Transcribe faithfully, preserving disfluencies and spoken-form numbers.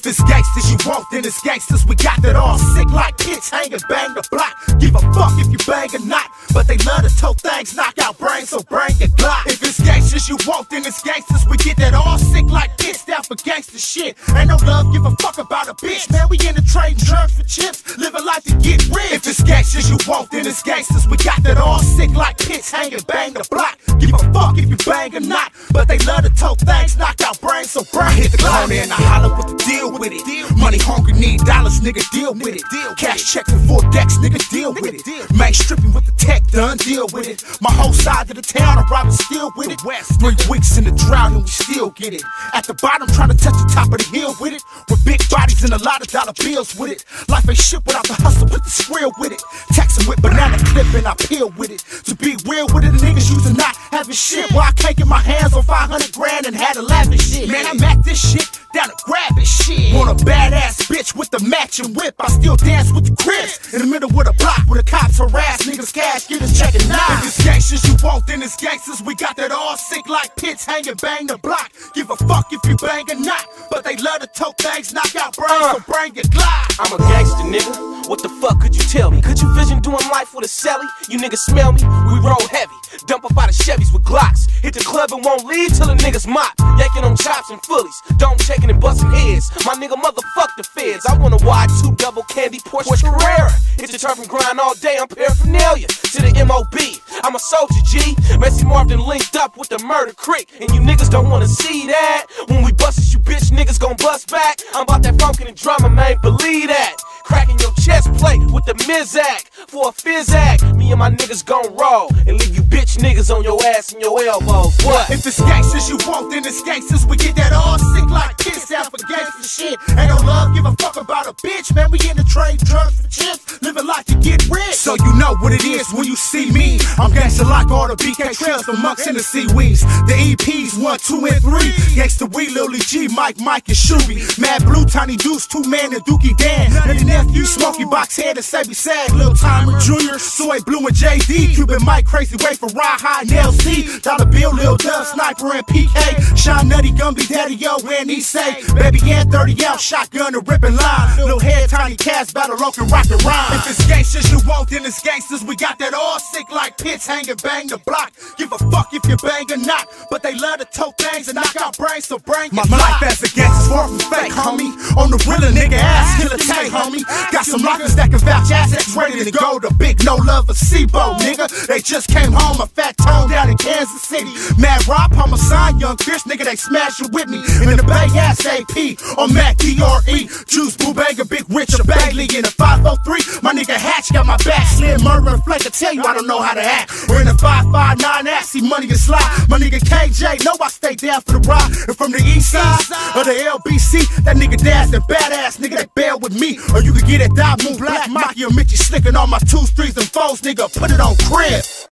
If it's gangsters you want, then it's gangsters. We got that all sick like kids hanging, bang the block. Give a fuck if you bang or not, but they love to tote things, knock out brains, so bring your Glock. If it's gangsters you want, then it's gangsters. We get that all sick like kids, down for gangster shit. Ain't no love, give a fuck about a bitch. Man, we in the trading drugs for chips, living life to get rich. If it's gangsters you want, then it's gangsters. We got that all sick like kids hanging, bang the block. Give a fuck if you bang or not, but they love to tote things, knock out brains, so bring I hit the corner and I holler with the deal with it. Money hungry, need dollars, nigga, deal with it. Cash checks and four decks, nigga, deal with it. Man stripping with the tech, done, deal with it. My whole side of the town, I'm robbing still with it. Three weeks in the drought and we still get it. At the bottom, trying to touch the top of the hill with it. With big bodies and a lot of dollar bills with it. Life ain't shit without the hustle, put the skrill with it. Texting with banana clip and I peel with it. To be real with it, the niggas used to not having shit. Well, I can't get my hands on five hundred grand and had a laughing shit. Man, I'm at this shit, down to grab it shit. Want a badass bitch with the matching whip, I still dance with the Crips. In the middle with a block where the cops harass niggas, cash getters checking knives. If it's gangsters you want, then it's gangsters. We got that all sick like pits hanging, bang the block. Give a fuck if you bang or not, but they love to tote things, knock out brains, so bring your Glock. I'm a gangster, nigga. What the fuck could you tell me? Could you vision doing life with a celly? You niggas smell me? We roll heavy. Dump up out of Chevys with Glocks. Hit the club and won't leave till the niggas mop. Yanking on chops and fullies. Don't checking and busting heads. My nigga motherfuck the feds. I wanna wide two double candy Porsche Carrera. Hit the turf and grind all day. I'm paraphernalia to the M O B. I'm a soldier, G. Messy Martin linked up with the murder crick. And you niggas don't wanna see that. When we bustin', you bitch niggas gon' bust back. I'm about that funkin' and drama, man. Believe that. Cracking your chest plate with the Mizak for a Fizak. Me and my niggas gon' roll and leave you bitch niggas on your ass and your elbows. What? If it's gangsters you want, then it's gangsters. We get that all sick like kids down for gangster shit. Ain't no love, give a fuck about a bitch. Man, we in the trade drugs for chips, living life to get rich. So you know what it is when you see me. I'm gangster like all the B K trails, the monks and the seaweeds. The E Ps one, two, and three. Gangsta we, Lil G, Mike, Mike, and Shooby. Mad Blue, Tiny Deuce, Two Man, and Dookie Dan. And the nephew, Smokey Box Head, and Savvy Sag, Lil Timer Junior, Soy Blue, and J D. Cuban Mike, Crazy Way for Ride High, and L C. Dollar Bill, Lil Dub, Sniper, and P K. Sean Nutty, Gumby, Daddy, Yo, and he say, Baby Ann, thirty out, shotgun, and ripping line. Lil Head, Tiny Cast, Battle Loc, and Rock and Rhyme. If it's gangsters you want, then it's gangsters. We got that all sick like pits hanging, bang the block. Give a fuck if you bang or not, but they love to tote things and knock out brains, so bring your My life as a gangster's far from fake, homie. On the real nigga ass, kill a tank, homie. Got some lockers that can vouch, assets ready to go. The big no love for Sebo, nigga. They just came home, a fat tone down in Kansas City. Mad Rob, homicide, young fish, nigga, they smashing with me. In the Bay, ass A P, on Mac D R E. Juice, Boo Banger, Big Rich, or Bagley in the five oh three. My nigga Hatch got my back, Slim, Murder, and Flake. I tell you I don't know how to act. We're in the five five nine, ass, see money and slide. My nigga K J, know I stay down for the ride. And from the east side, of the L B C, that nigga Daz and badass, nigga, they bail with me. Or you can get it, Die Moon, Black Mafia, Mitchie slicking on my twos, threes, and fours, nigga, put it on crib.